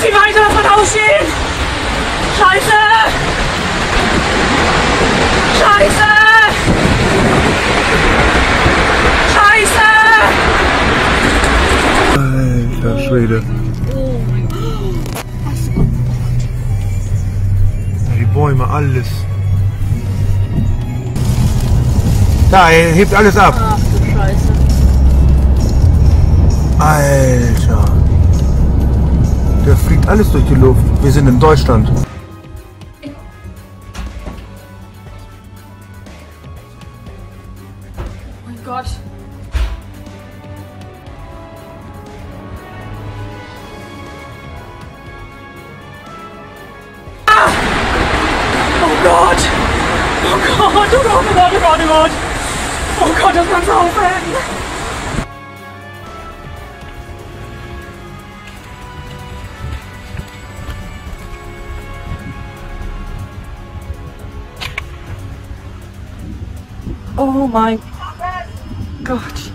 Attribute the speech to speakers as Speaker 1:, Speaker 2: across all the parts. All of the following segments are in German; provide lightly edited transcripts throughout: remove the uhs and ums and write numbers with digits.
Speaker 1: viel weiter davon ausstehen! Scheiße! Scheiße! Scheiße!
Speaker 2: Alter Schwede. Die Bäume, alles. Da, er hebt alles ab.
Speaker 1: Ach du Scheiße.
Speaker 2: Alter. Da fliegt alles durch die Luft. Wir sind in Deutschland.
Speaker 1: Oh mein Gott. Ah! Oh Gott! Oh Gott, oh Gott, oh Gott, oh Gott, oh Gott! Oh Gott, das kann's aufhören! Oh mein Gott.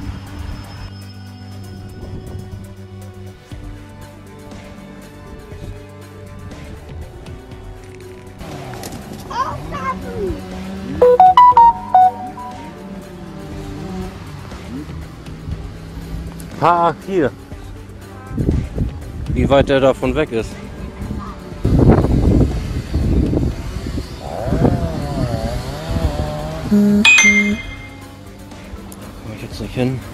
Speaker 3: Ah, hier. Wie weit der davon weg ist. Komme ich jetzt nicht hin?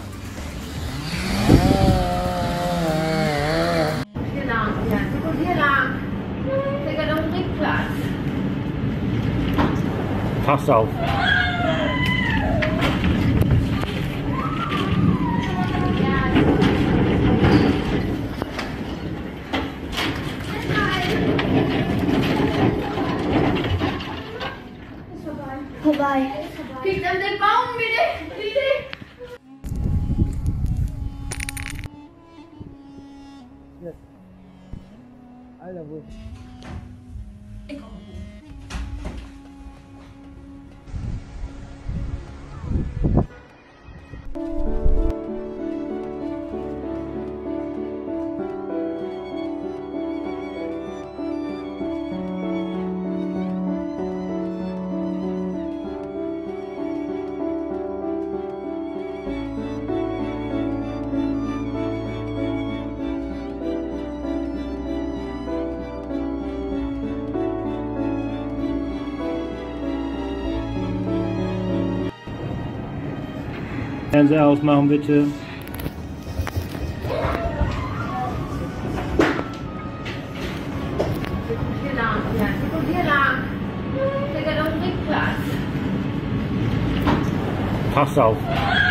Speaker 4: Hier lang, ja. Und hier lang. Digga, da bringt Platz.
Speaker 3: Pass auf.
Speaker 4: Vorbei. Kriegt an den Baum wieder.
Speaker 2: Alter, wo?
Speaker 3: Fernseher ausmachen bitte.
Speaker 4: Hier lang, ja. Und hier lang. Digga, da bringt Platz.
Speaker 3: Pass auf.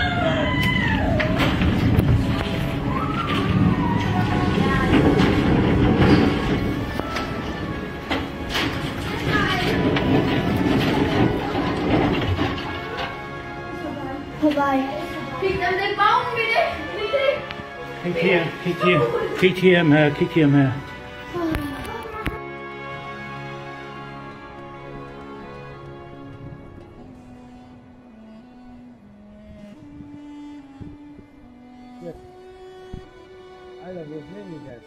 Speaker 4: Vorbei. Kriegt an den Baum wieder.
Speaker 3: Kijk hier mehr, kijk hier mehr.
Speaker 2: Alter, wo ist denn das?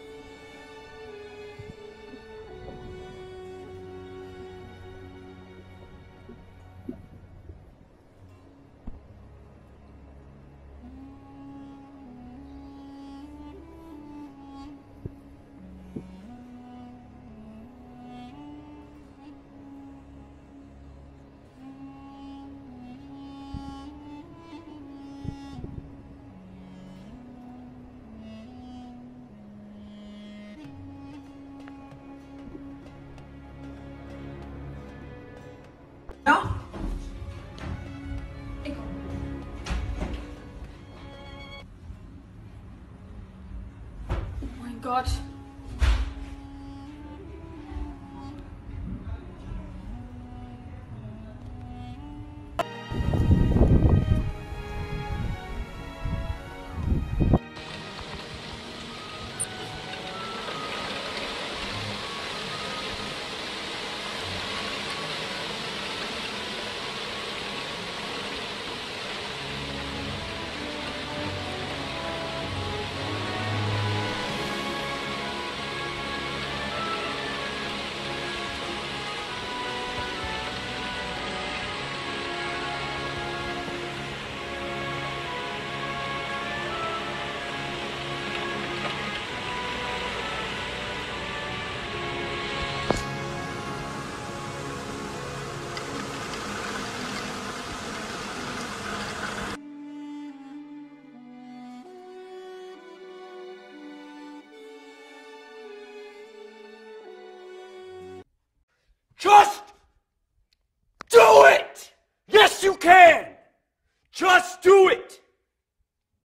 Speaker 5: Just do it! Yes, you can! Just do